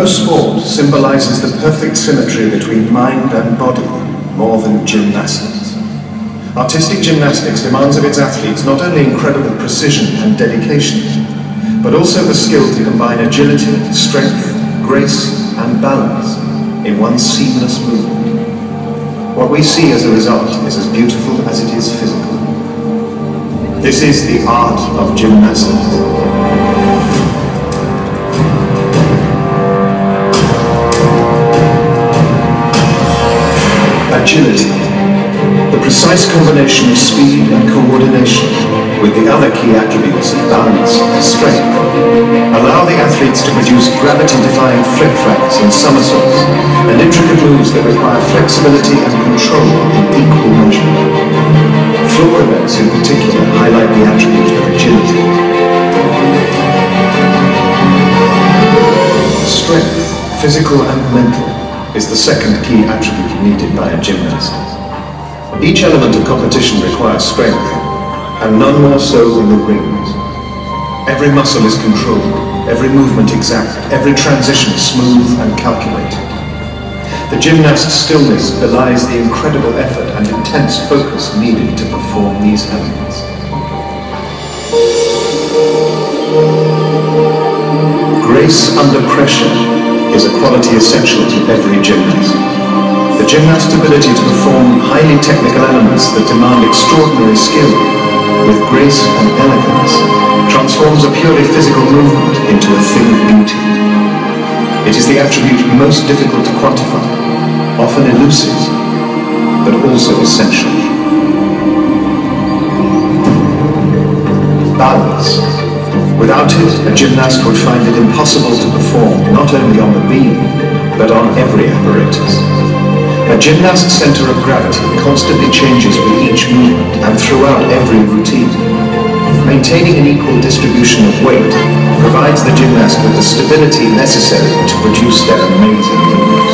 sport symbolizes the perfect symmetry between mind and body, more than gymnastics. Artistic gymnastics demands of its athletes not only incredible precision and dedication, but also the skill to combine agility, strength, grace, and balance in one seamless movement. What we see as a result is as beautiful as it is physical. This is the art of gymnastics. Agility, the precise combination of speed and coordination with the other key attributes of balance and strength, allow the athletes to produce gravity-defying flip-flaps and somersaults, and intricate moves that require flexibility and control in equal measure. Floor events in particular highlight the attribute of agility. Strength, physical and mental, is the second key attribute needed by a gymnast. Each element of competition requires strength, and none more so than the rings. Every muscle is controlled, every movement exact, every transition smooth and calculated. The gymnast's stillness belies the incredible effort and intense focus needed to perform these elements. Grace under pressure is a quality essential to every gymnast. The gymnast's ability to perform highly technical elements that demand extraordinary skill with grace and elegance transforms a purely physical movement into a thing of beauty. It is the attribute most difficult to quantify, often elusive, but also essential. Balance. Without it, a gymnast would find it impossible to perform not only on the beam, but on every apparatus. A gymnast's center of gravity constantly changes with each movement and throughout every routine. Maintaining an equal distribution of weight provides the gymnast with the stability necessary to produce their amazing moves.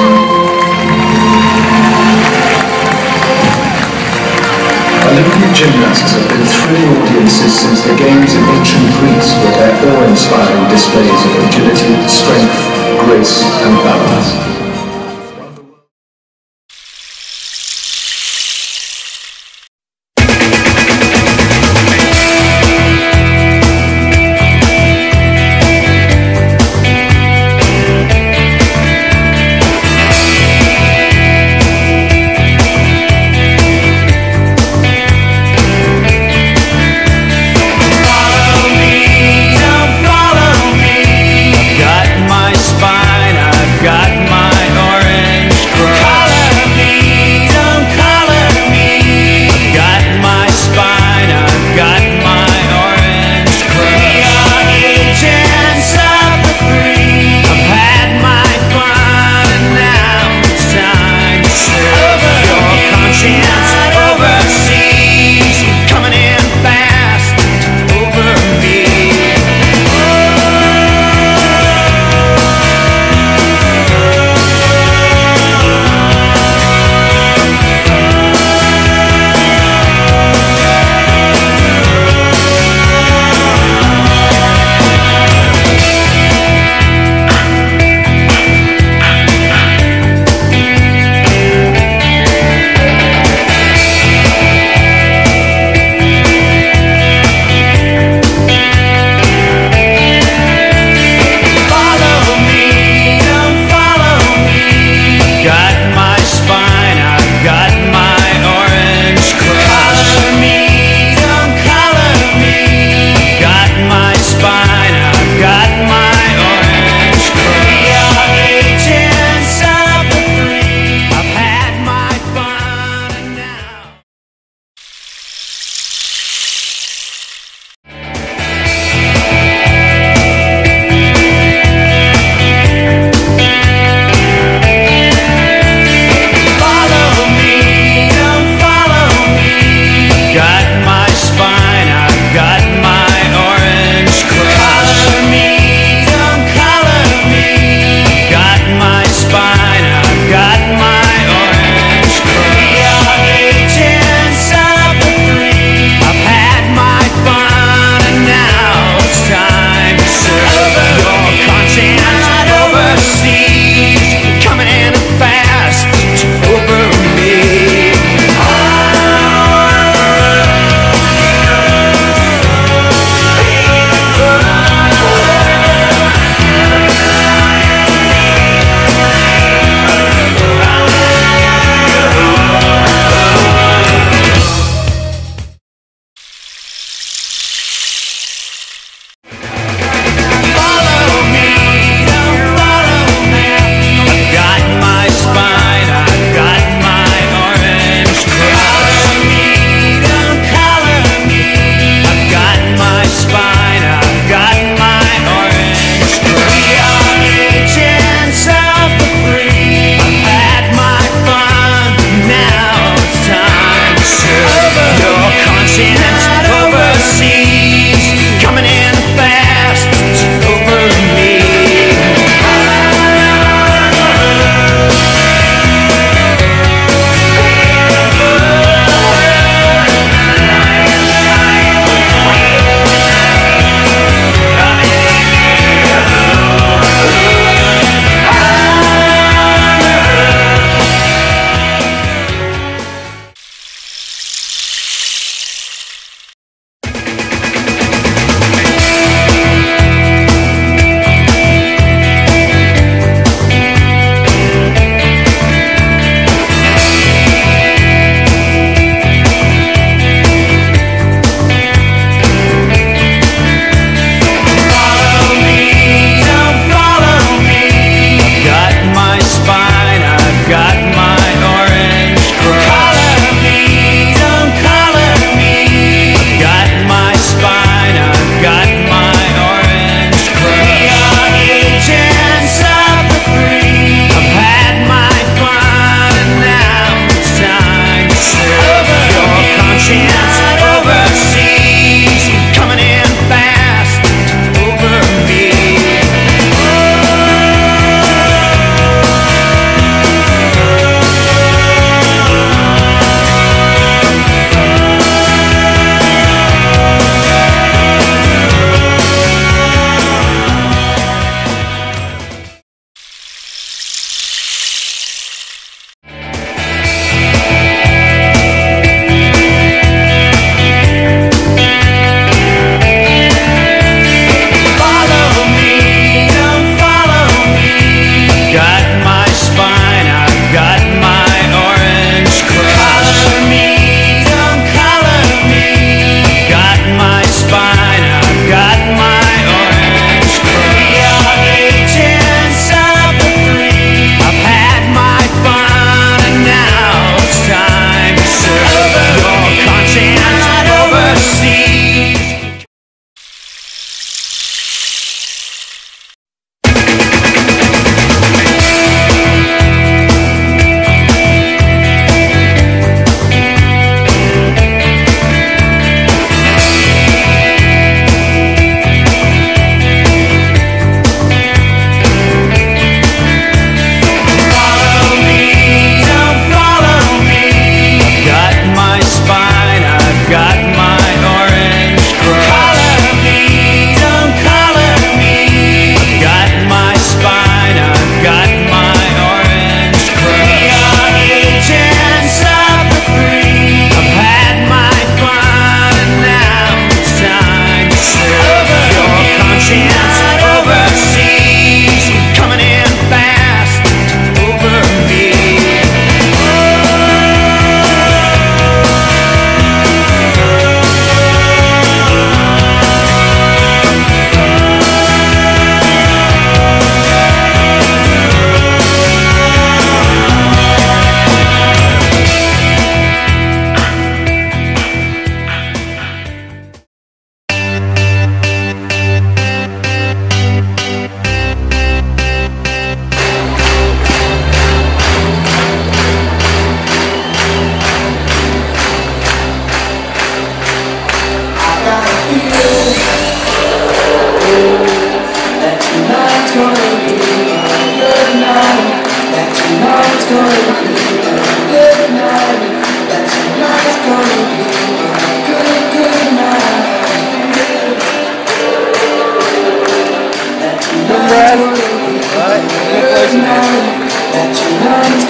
Olympic gymnasts have been thrilling audiences since the games in ancient Greece with their awe-inspiring displays of agility, strength, grace, and balance. Got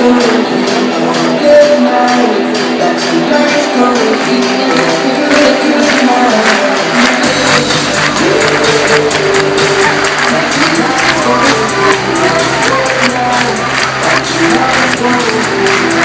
Good night.